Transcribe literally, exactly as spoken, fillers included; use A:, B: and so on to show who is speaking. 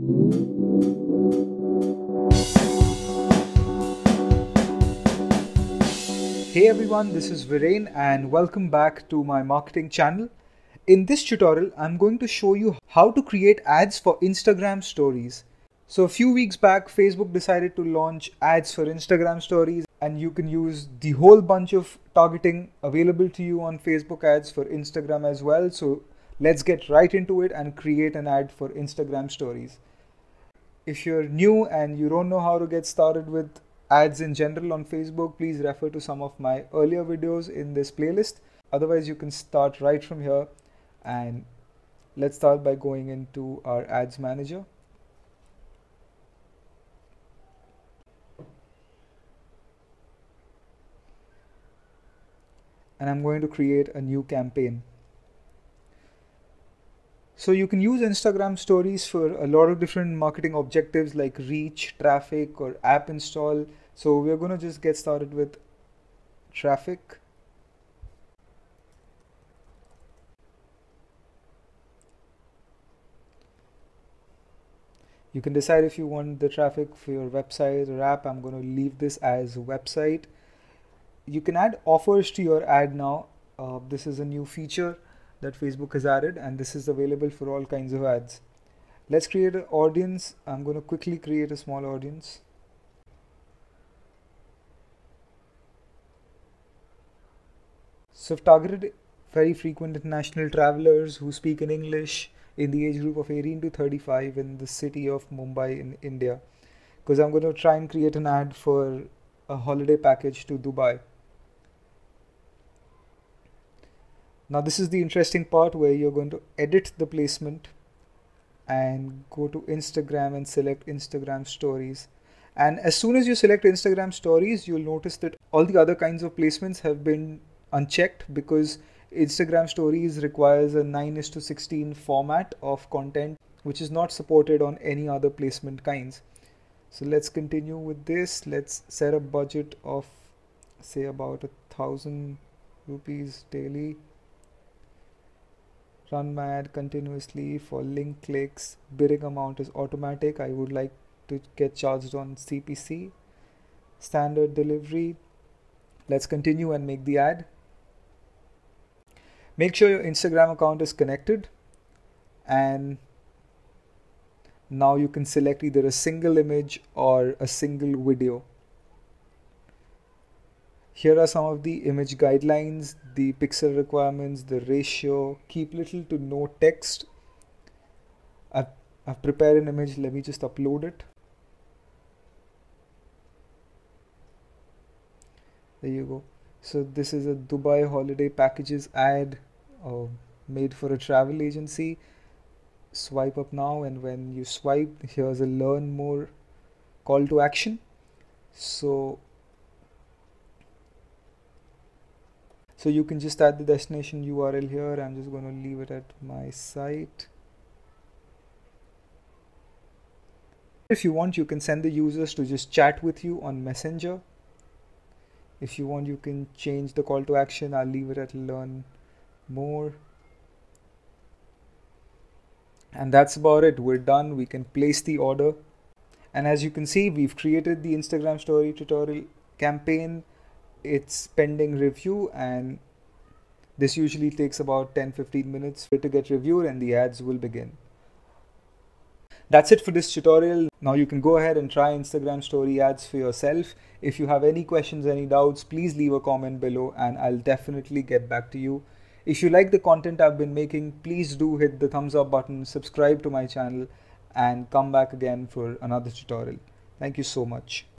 A: Hey everyone, this is Viren and welcome back to my marketing channel. In this tutorial, I'm going to show you how to create ads for Instagram stories. So a few weeks back, Facebook decided to launch ads for Instagram stories, and you can use the whole bunch of targeting available to you on Facebook ads for Instagram as well. So let's get right into it and create an ad for Instagram stories. If you're new and you don't know how to get started with ads in general on Facebook, please refer to some of my earlier videos in this playlist. Otherwise, you can start right from here, and let's start by going into our ads manager. And I'm going to create a new campaign. So you can use Instagram stories for a lot of different marketing objectives like reach, traffic, or app install. So we're going to just get started with traffic. You can decide if you want the traffic for your website or app. I'm going to leave this as a website. You can add offers to your ad now. Uh, this is a new feature that Facebook has added, and this is available for all kinds of ads. Let's create an audience. I'm going to quickly create a small audience. So I've targeted very frequent international travelers who speak in English in the age group of eighteen to thirty-five in the city of Mumbai in India, because I'm going to try and create an ad for a holiday package to Dubai. Now this is the interesting part where you're going to edit the placement and go to Instagram and select Instagram stories. And as soon as you select Instagram stories, you'll notice that all the other kinds of placements have been unchecked, because Instagram stories requires a nine is to sixteen format of content, which is not supported on any other placement kinds. So let's continue with this. Let's set a budget of say about a thousand rupees daily. Run my ad continuously for link clicks. Bidding amount is automatic. I would like to get charged on C P C. Standard delivery. Let's continue and make the ad. Make sure your Instagram account is connected, and now you can select either a single image or a single video. Here are some of the image guidelines, the pixel requirements, the ratio. Keep little to no text. I've, I've prepared an image. Let me just upload it. There you go. So this is a Dubai holiday packages ad uh, made for a travel agency. Swipe up now, and when you swipe, here's a learn more call to action. So So you can just add the destination U R L here. I'm just going to leave it at my site. If you want, you can send the users to just chat with you on Messenger. If you want, you can change the call to action. I'll leave it at learn more. And that's about it. We're done. We can place the order. And as you can see, we've created the Instagram story tutorial campaign. It's pending review, and this usually takes about ten to fifteen minutes for it to get reviewed, and the ads will begin. That's it for this tutorial. Now you can go ahead and try Instagram story ads for yourself. If you have any questions, any doubts, please leave a comment below and I'll definitely get back to you. If you like the content I've been making, please do hit the thumbs up button, subscribe to my channel, and come back again for another tutorial. Thank you so much.